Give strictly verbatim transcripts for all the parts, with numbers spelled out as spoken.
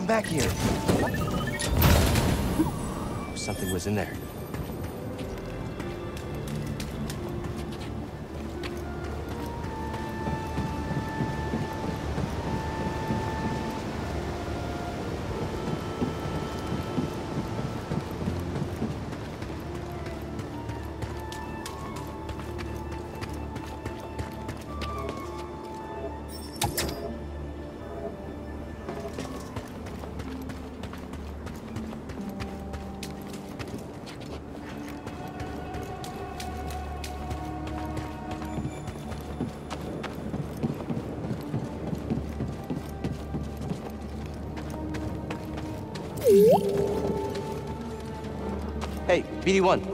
back here. Something was in there. Hey, B D one.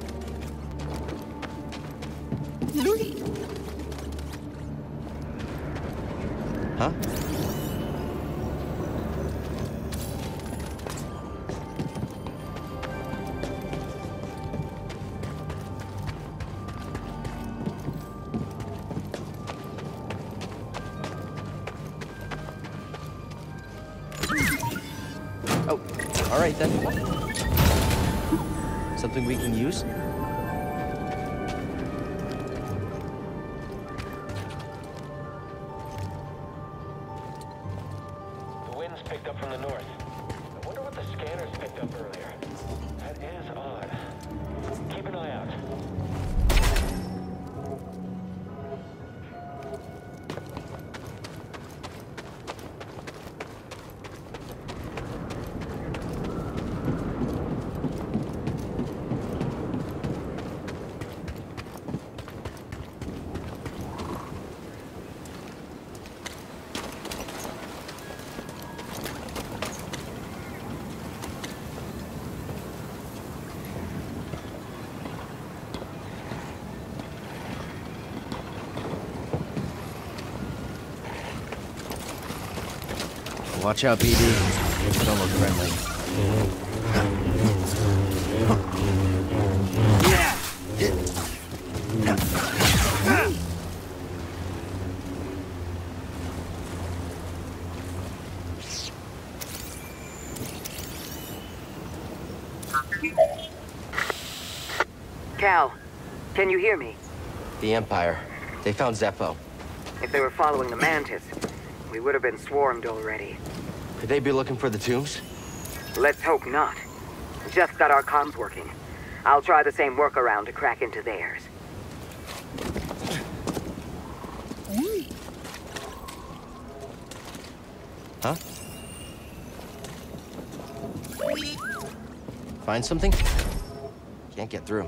Huh? Oh, all right then. Something we can use? The wind's picked up from the north. I wonder what the scanners picked up earlier. That is odd. Keep an eye out. Watch out, B D. Don't look friendly. Cal, can you hear me? The Empire. They found Zeffo. If they were following the Mantis, we would have been swarmed already. Could they be looking for the tombs? Let's hope not. Just got our comms working. I'll try the same workaround to crack into theirs. Huh? Find something? Can't get through.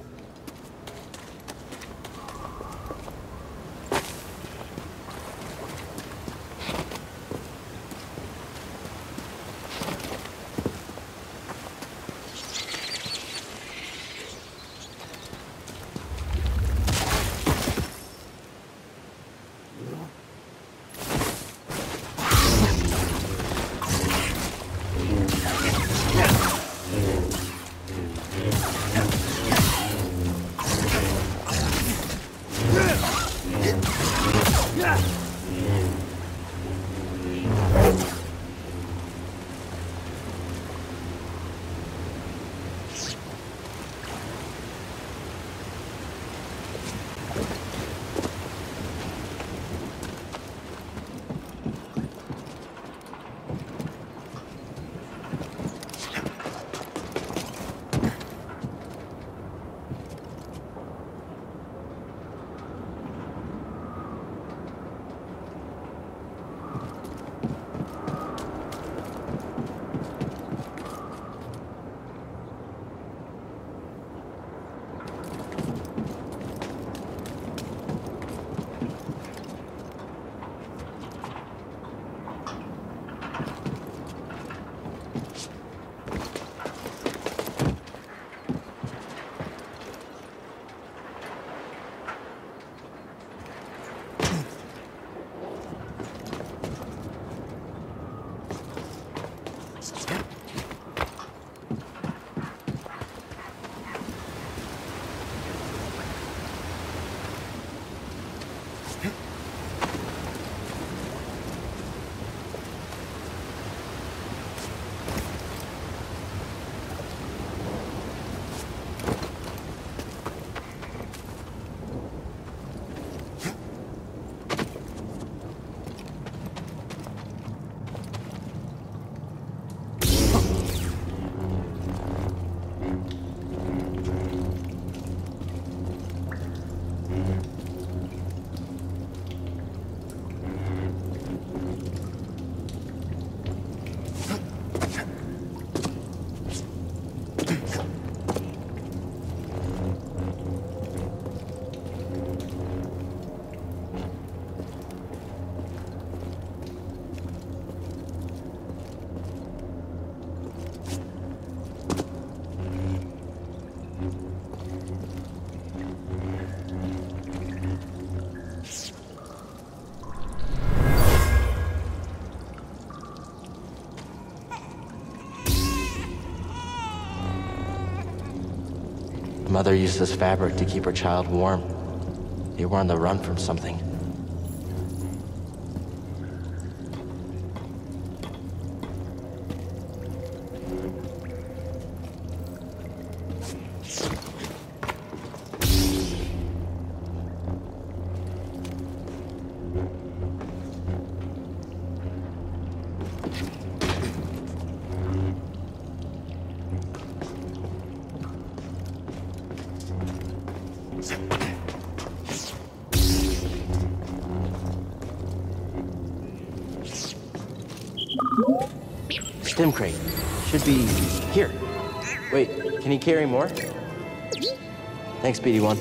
mother used this fabric to keep her child warm. They were on the run from something. Stim crate. Should be here. Wait, can you carry more? Thanks, B D one.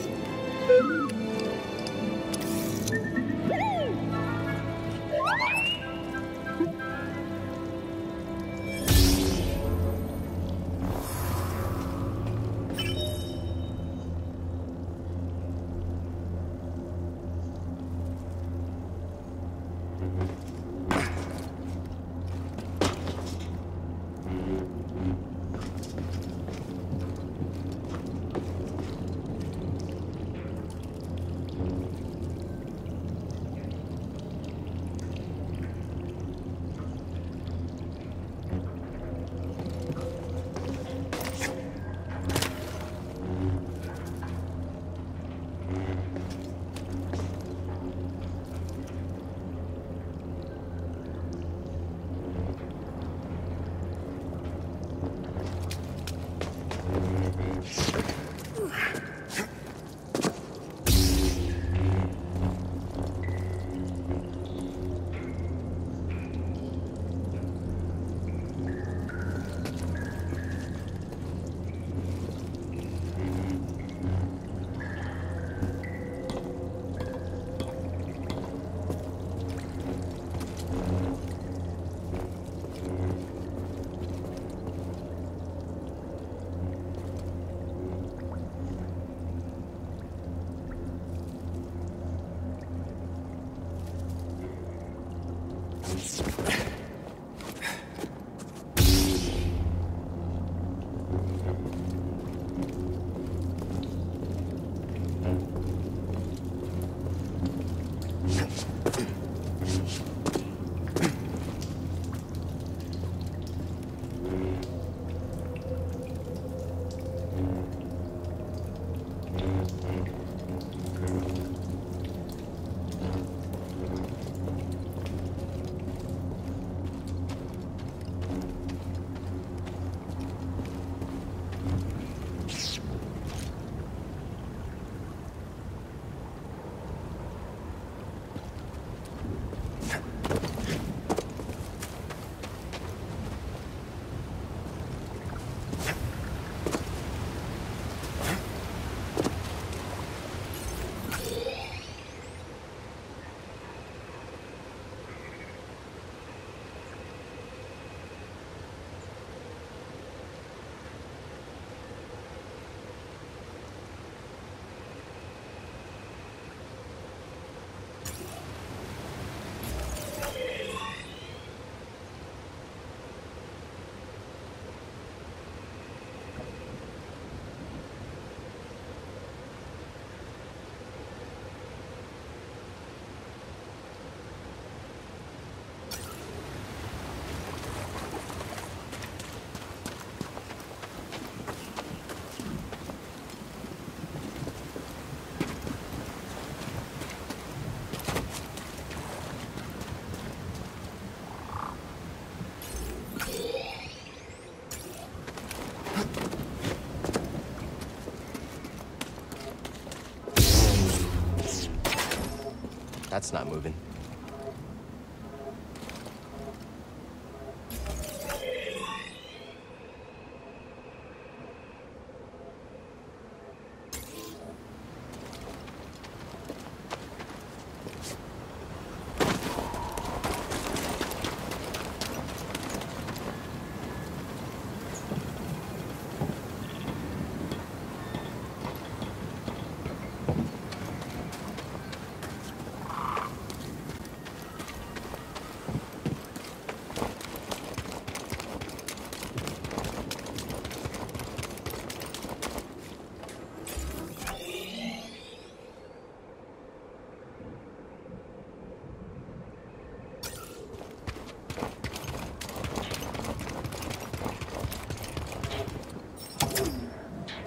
That's not moving.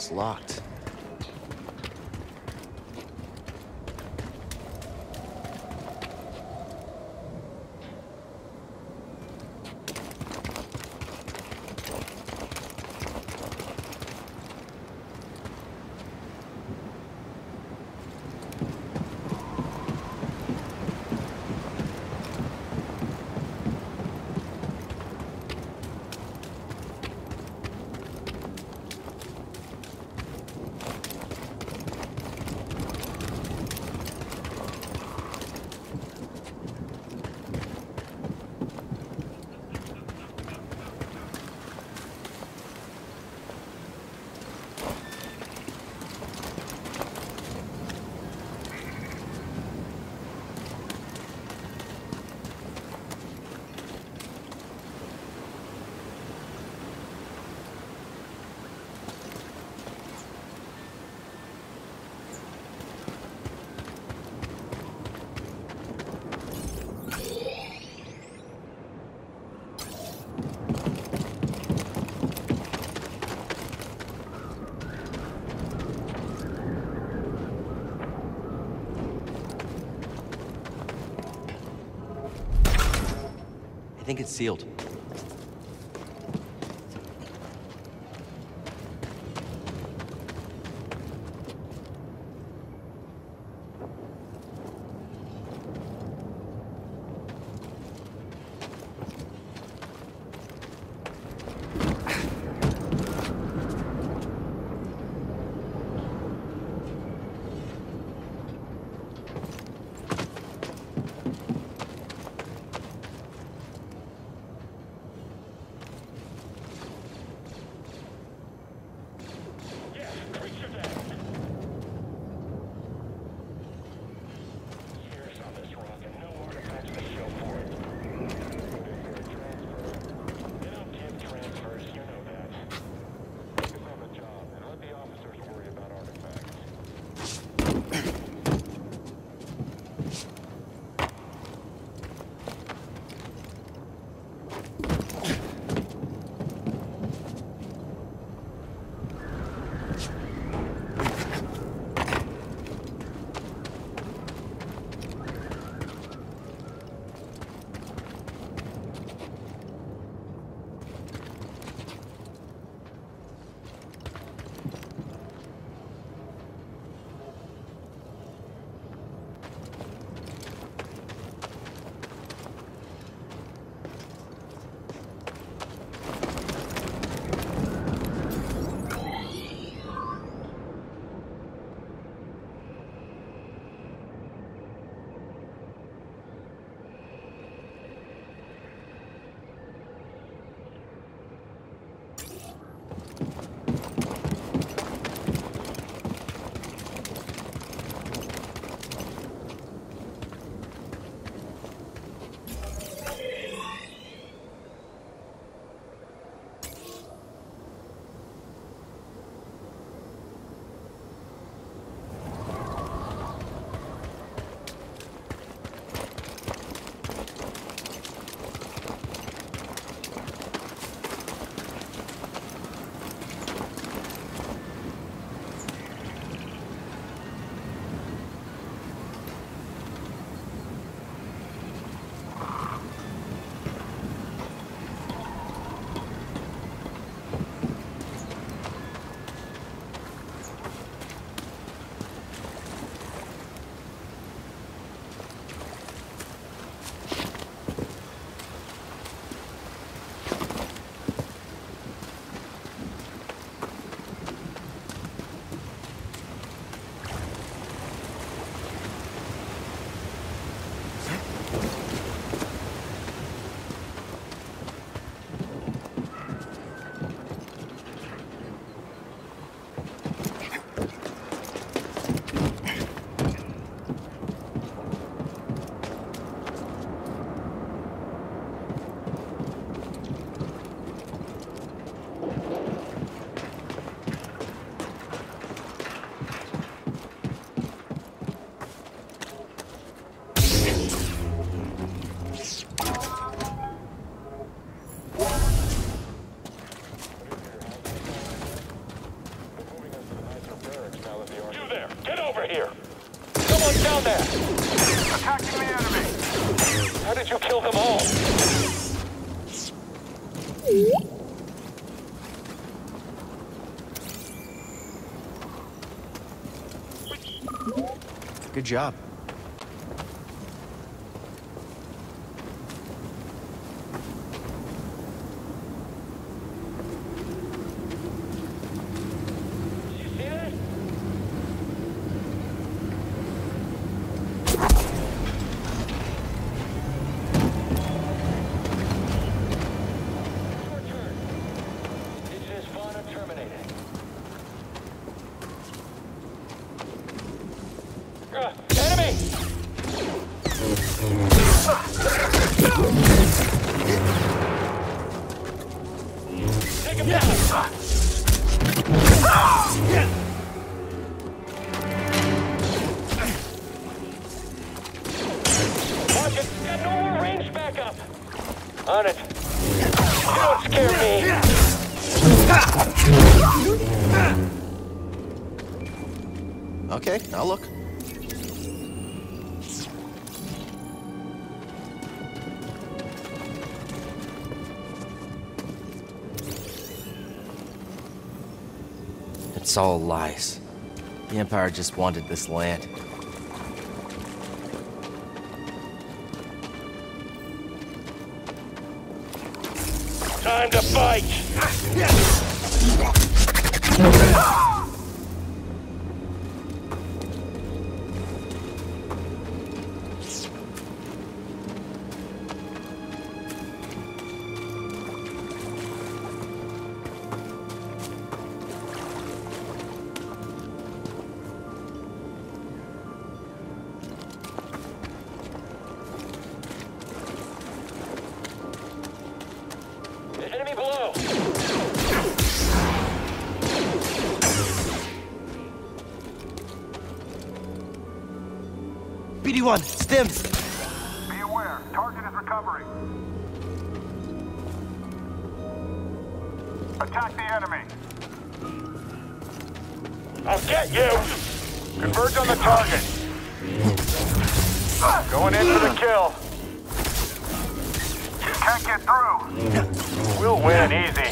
It's locked. I think it's sealed. that you killed them all. Good job. You see that? Your turn. Indigenous fauna terminated. Uh, enemy! Take him down! Watch it! Got no more range backup! On it! You don't scare me! Okay, I'll look. It's all lies. The Empire just wanted this land. Time to fight! Enemy below! B D one, Stims! Be aware, target is recovering. Attack the enemy. I'll get you! Converge on the target. Going in for the kill. Can't get through. We'll win easy.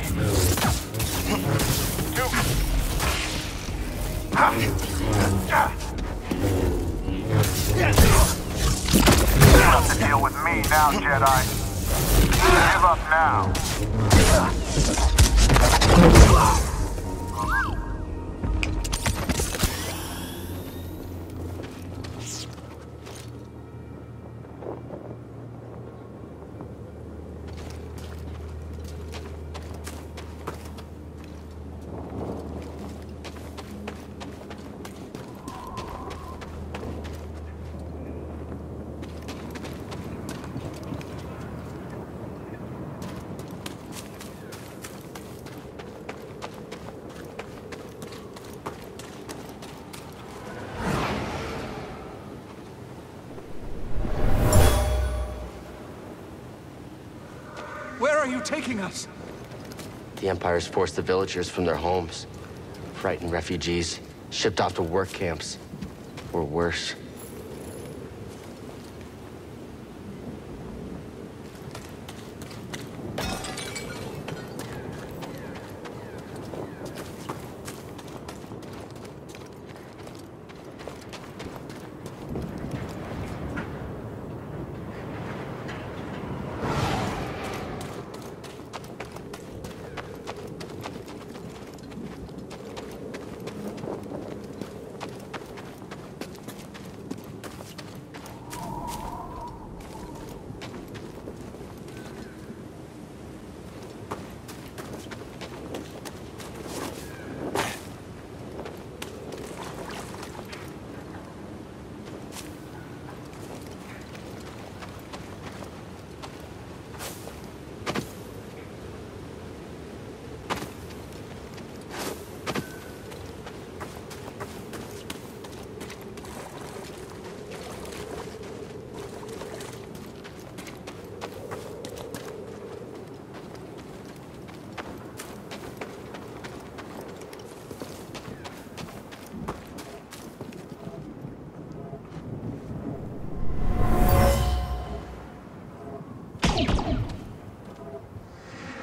Two. You have to deal with me now, Jedi. Give up now. Where are you taking us? The Empire's forced the villagers from their homes. Frightened refugees, shipped off to work camps. Or worse.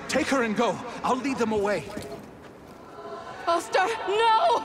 Take her and go. I'll lead them away. Ulster, no!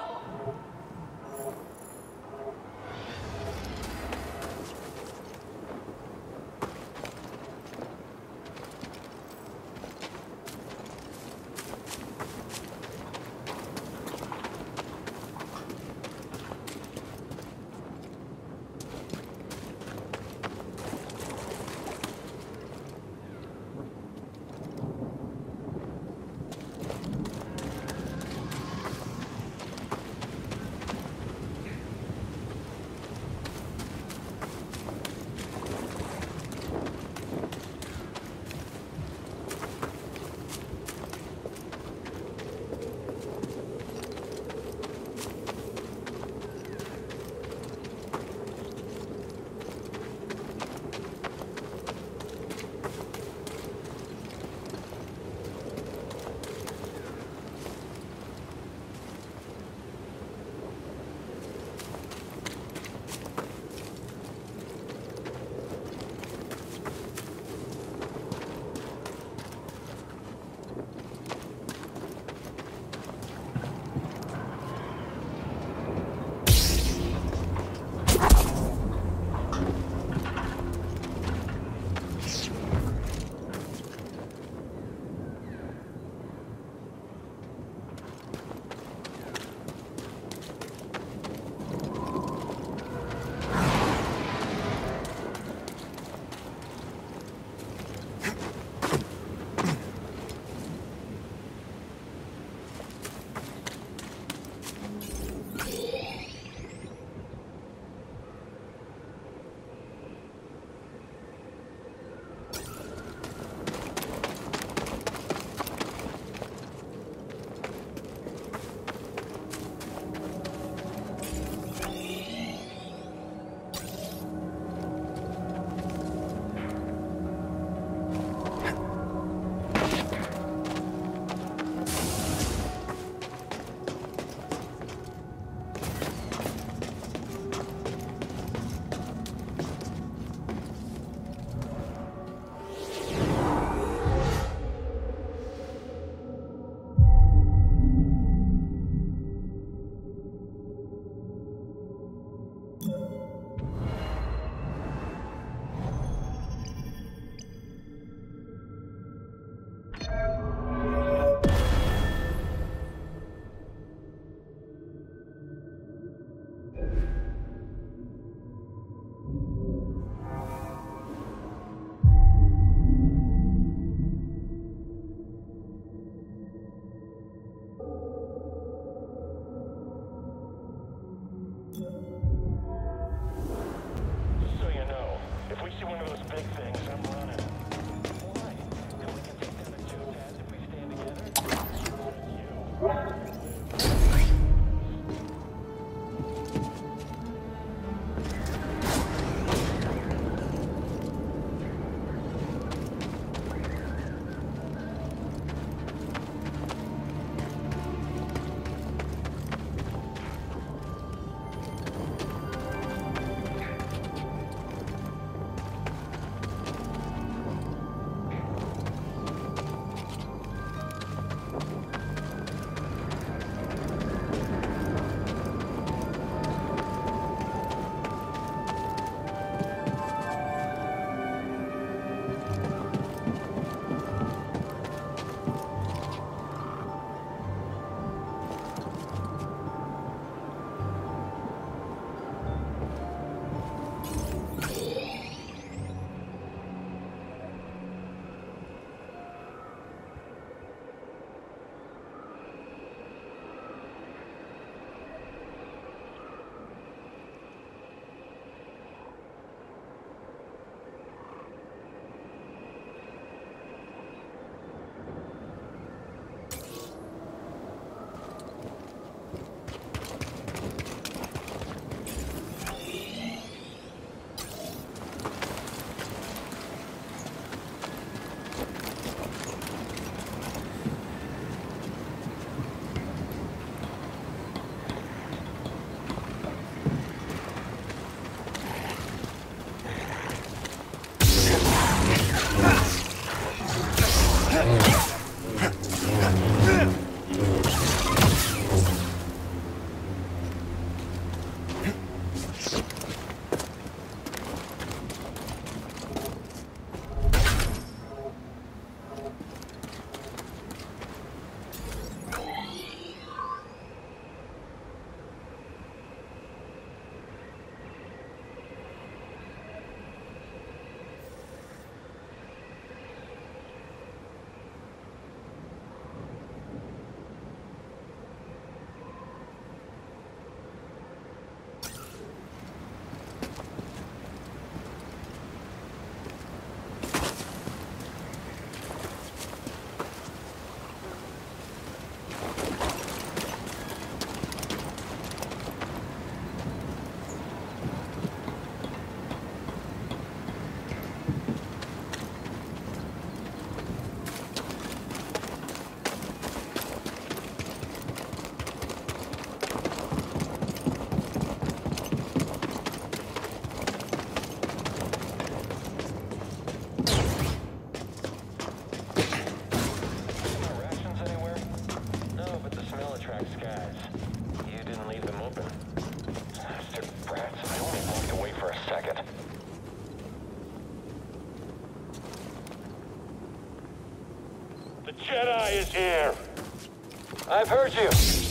The Jedi is here. I've heard you.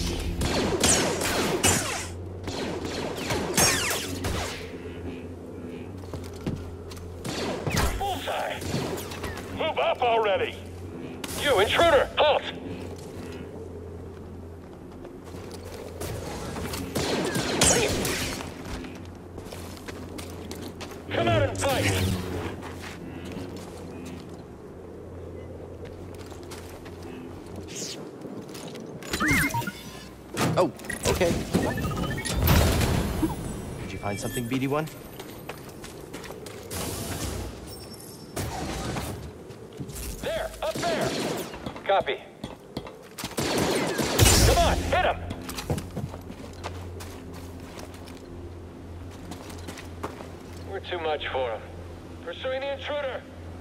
Bullseye! Move up already! You, intruder, halt! Come out and fight! Oh, okay. Did you find something, B D one? There, up there! Copy. Come on, hit him! We're too much for him. Pursuing the intruder!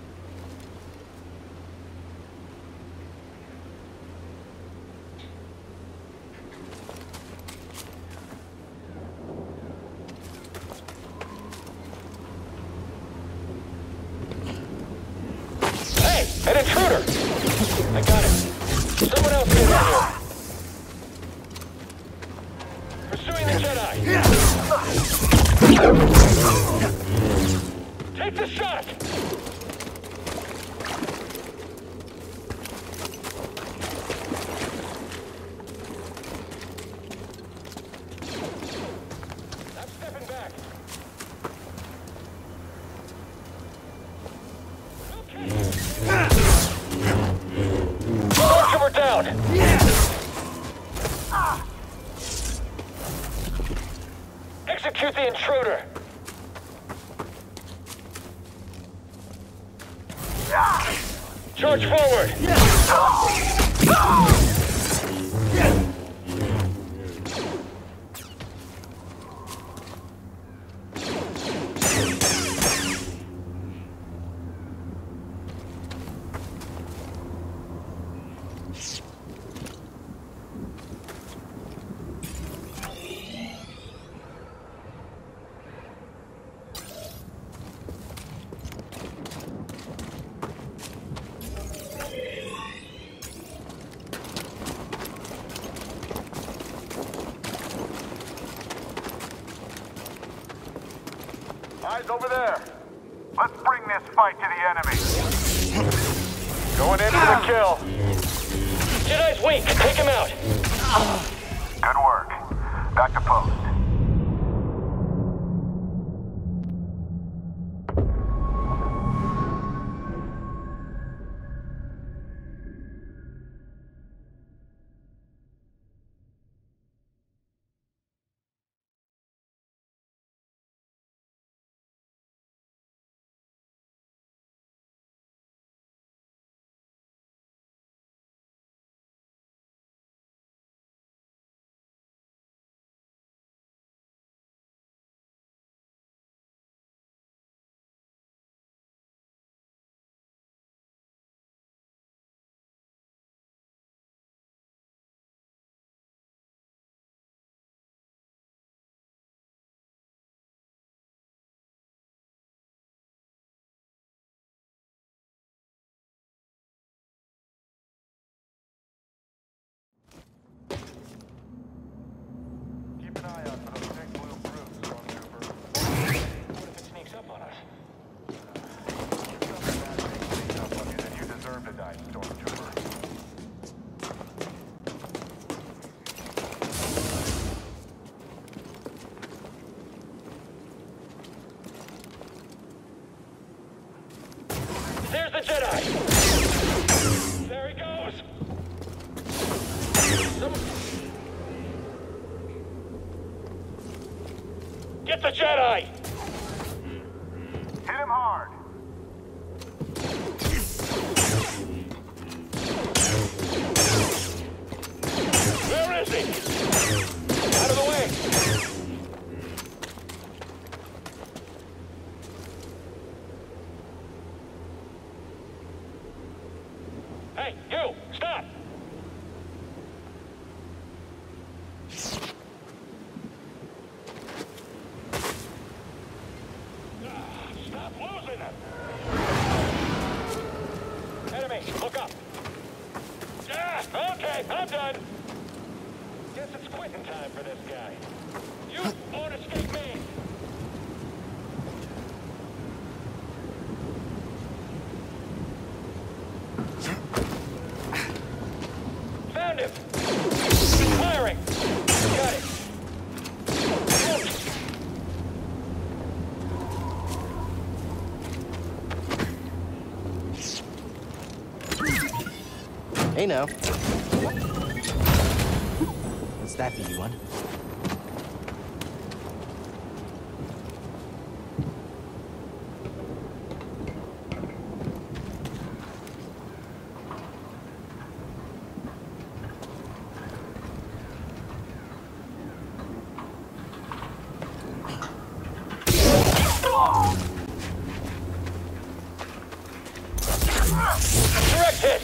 An intruder! I got it. Someone else get in here. Pursuing the Jedi. Take the shot! I'm stepping back. We're down! Execute the intruder! Charge forward! Eyes over there. Let's bring this fight to the enemy. Going in for the kill. Jedi's weak. Take him out. Good work. Back to post. Keep an eye out for those big blue brutes, Stormtrooper. What if it sneaks up on us? Sneaks up on you, then you deserve to die, Stormtrooper. There's the Jedi! There he goes! Some... Get the Jedi! Hit him hard. Where is he? Out of the way! Hey, you! Stop! Stop losing him! Enemy, look up! Okay, I'm done. Guess it's quitting time for this guy. You won't escape me. Found him. Firing. Got it. Hey now. What's that, B D one? Direct hit.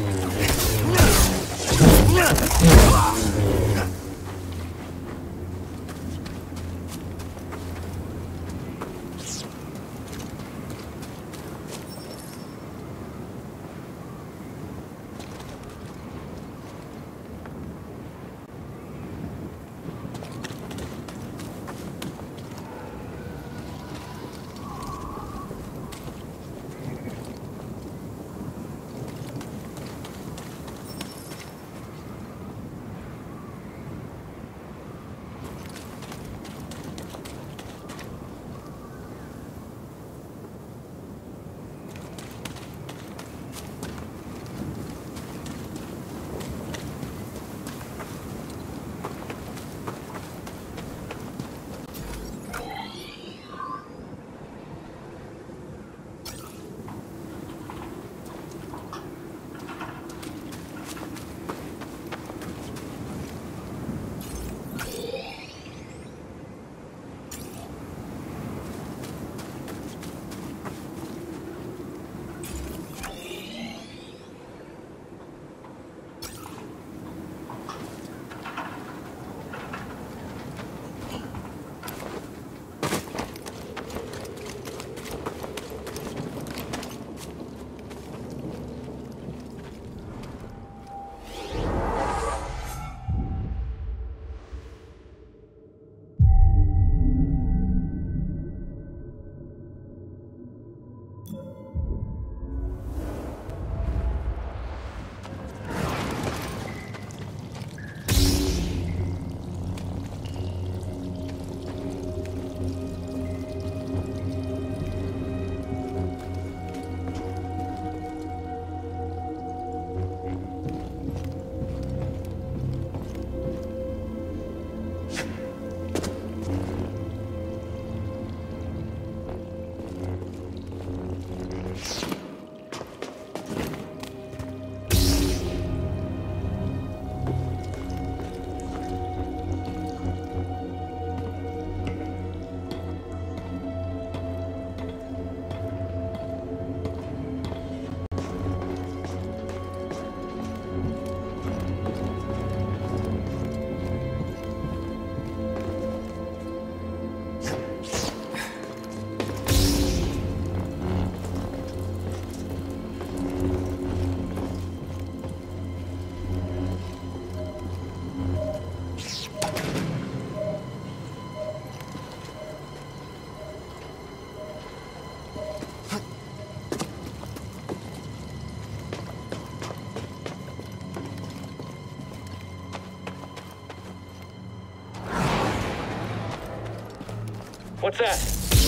What's that?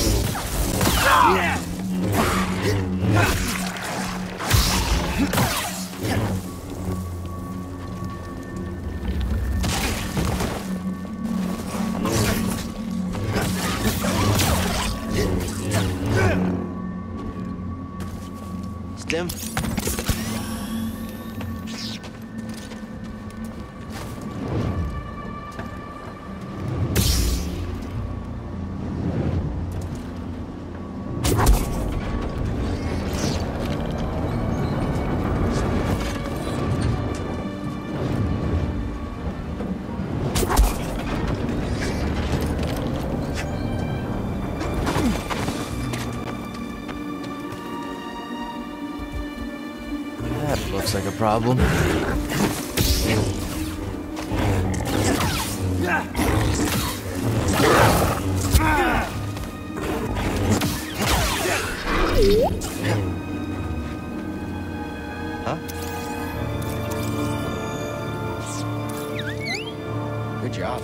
Stim? Looks like a problem. Huh? Good job.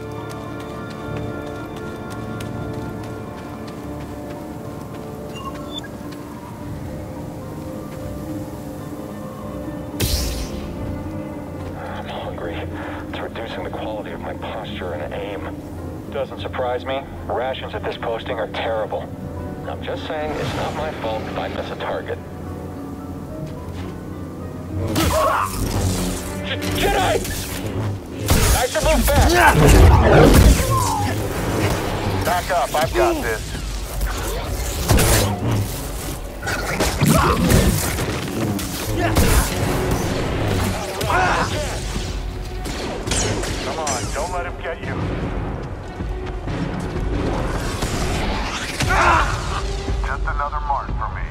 I'm hungry. It's reducing the quality of my posture and aim. Doesn't surprise me. Rations at this posting are terrible. I'm just saying it's not my fault if I miss a target. Jedi! I should move fast! Back up, I've got this. Come on, don't let him get you. Just another mark for me.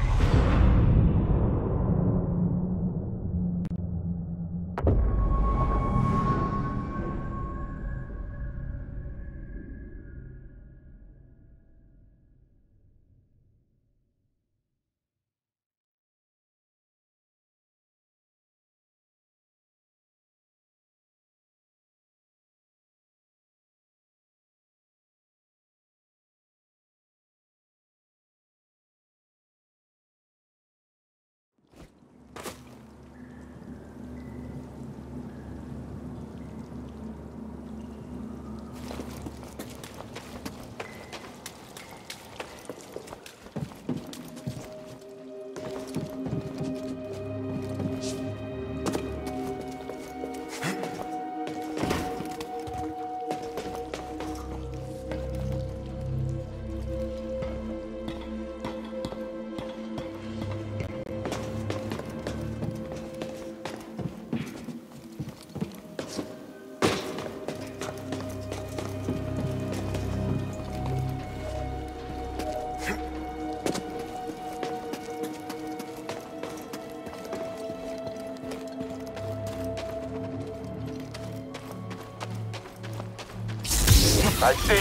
I see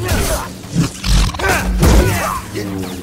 you.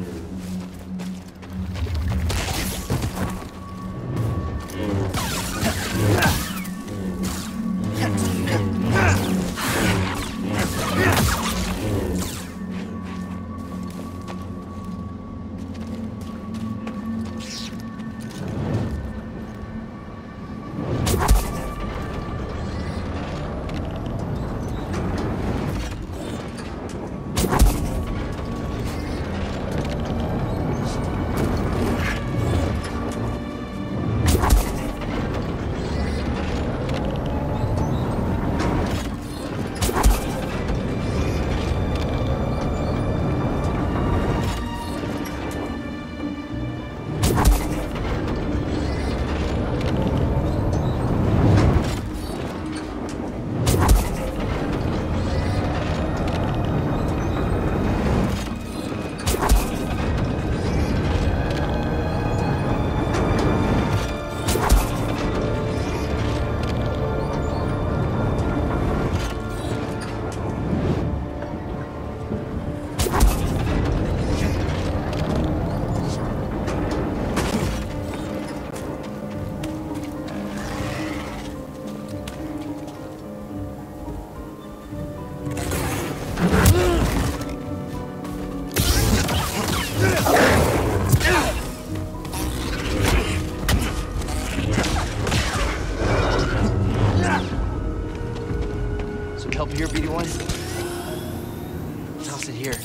Help here, B D one? Toss it here.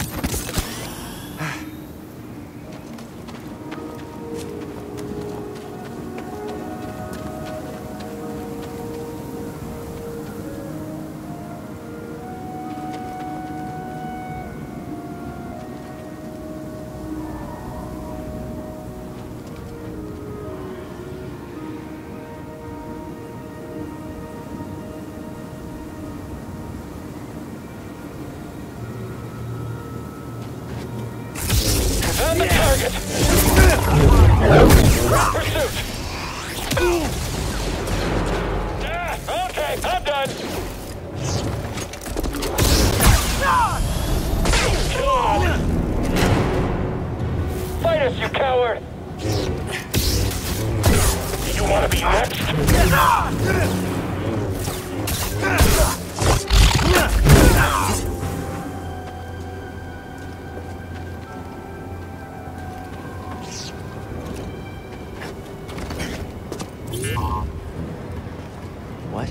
What?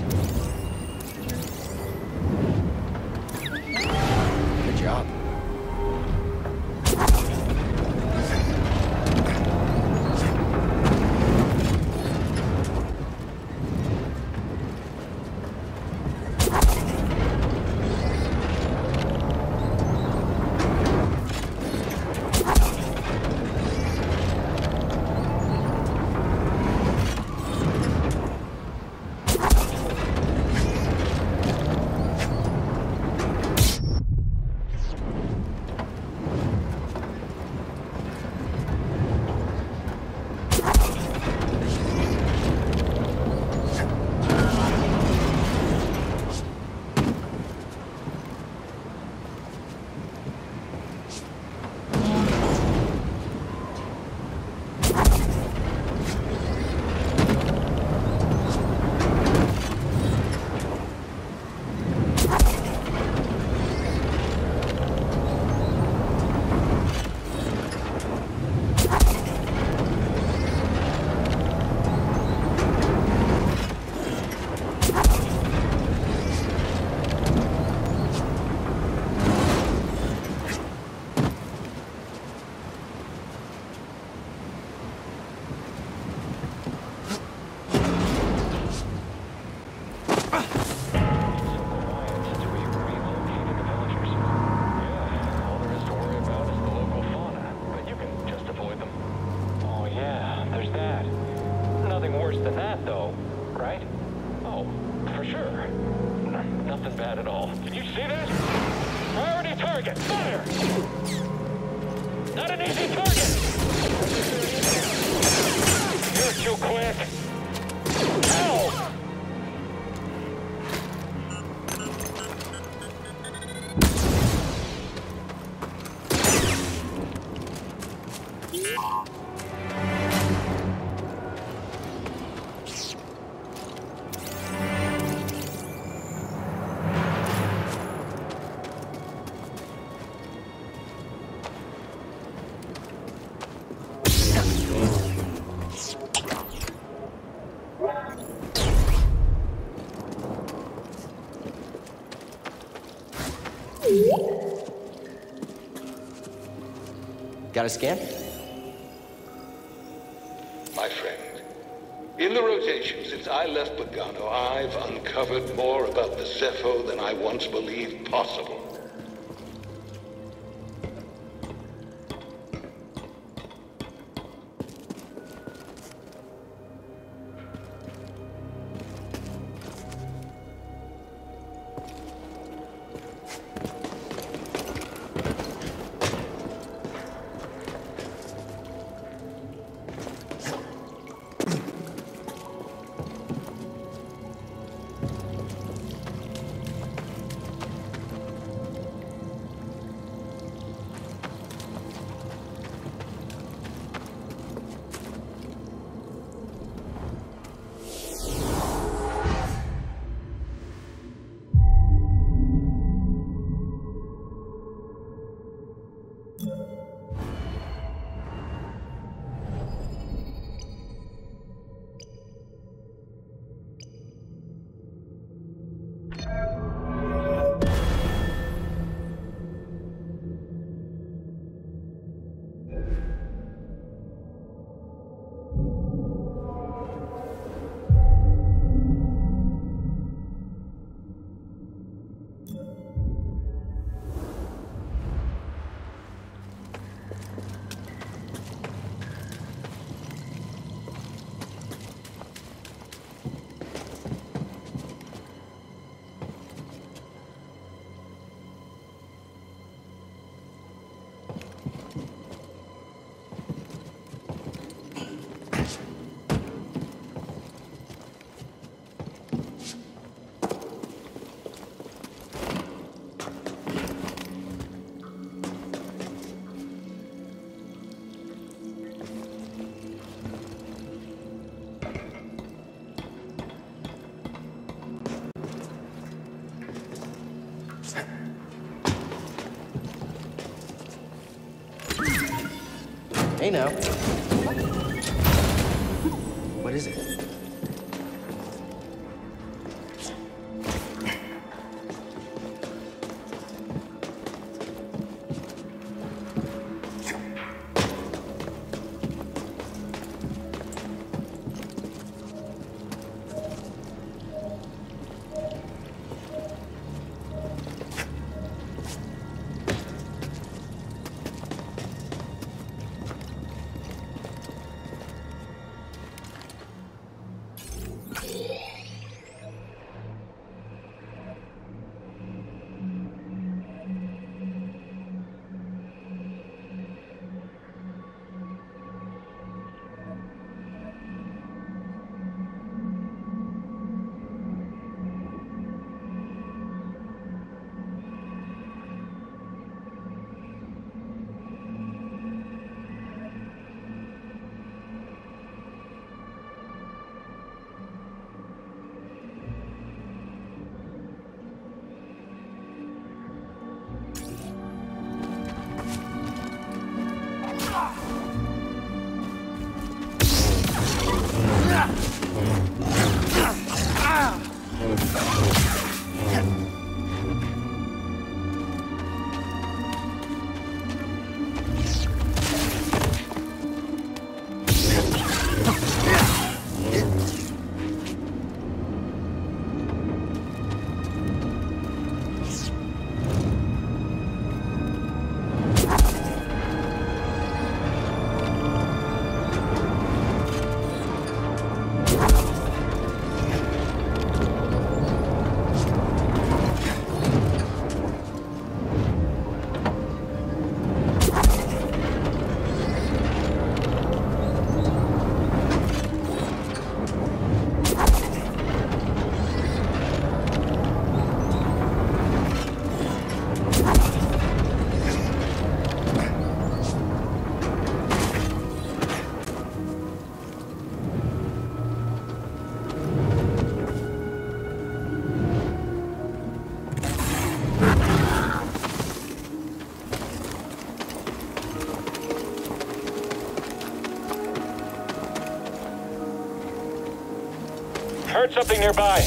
Good job. Got a scan? My friend, in the rotation since I left Bogano, I've uncovered more about the Zepho than I once believed possible. Hey now. What is it? Heard something nearby.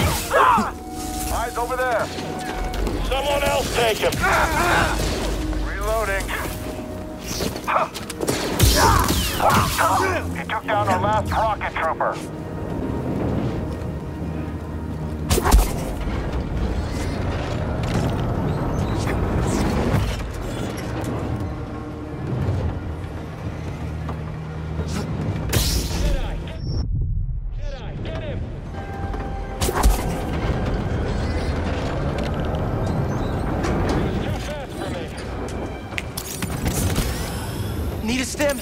Eyes over there. Someone else take him. Reloading. He took down our last rocket trooper. Need a stim?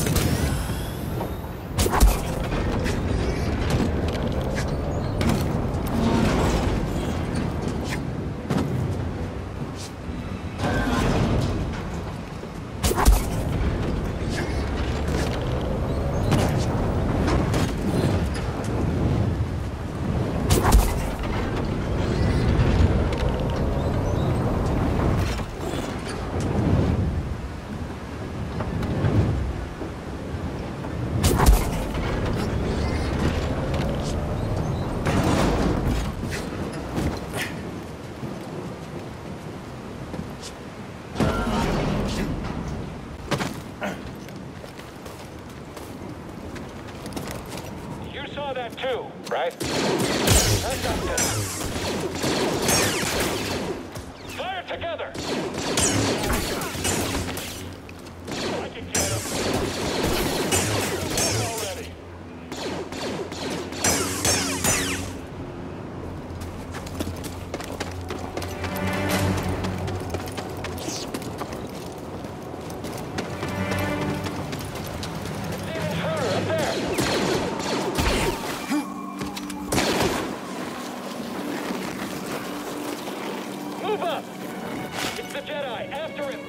That too, right? Fire together! I can get him. Already. Move up! It's the Jedi! After him!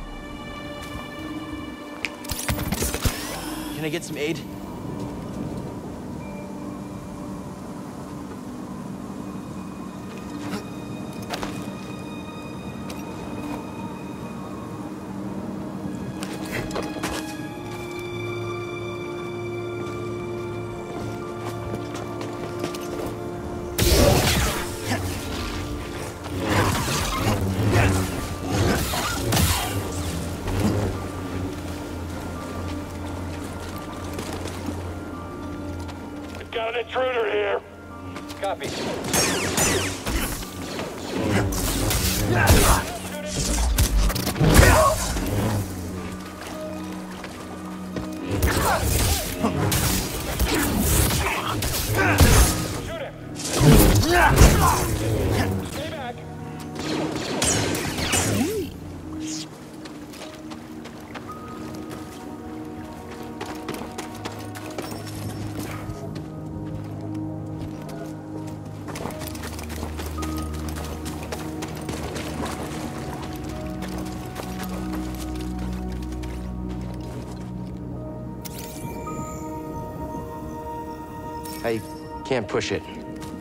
Can I get some aid? Intruder here. Copy. Stay back. I can't push it.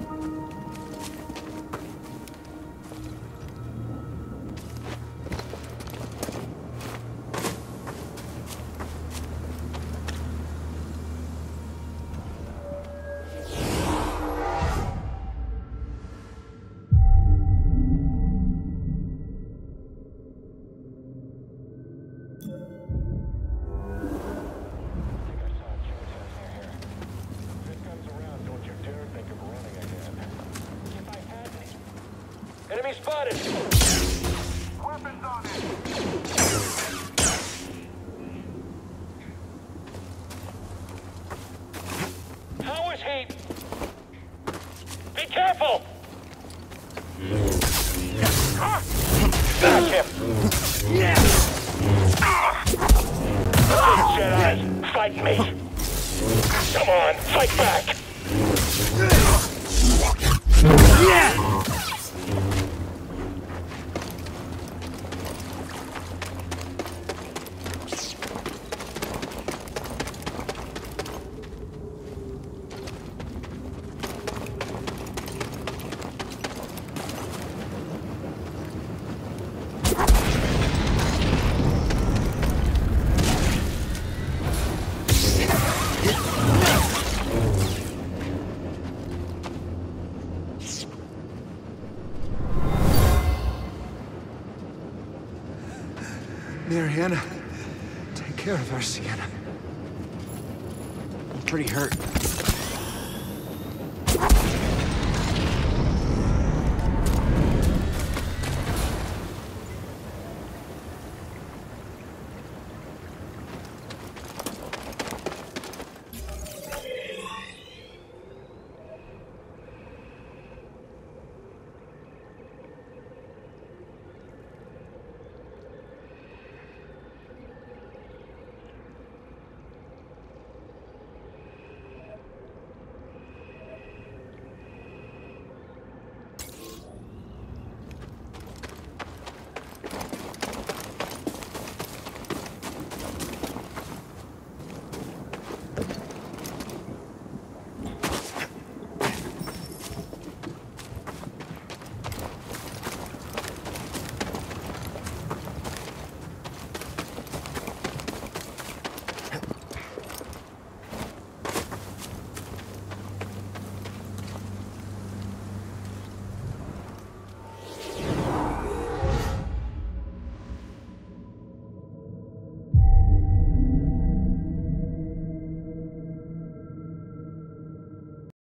Enemy spotted! Weapons on it! How is he? Be careful! Back him! Jedi, fight me! Come on, fight back! Mariana, take care of our Sienna. I'm pretty hurt.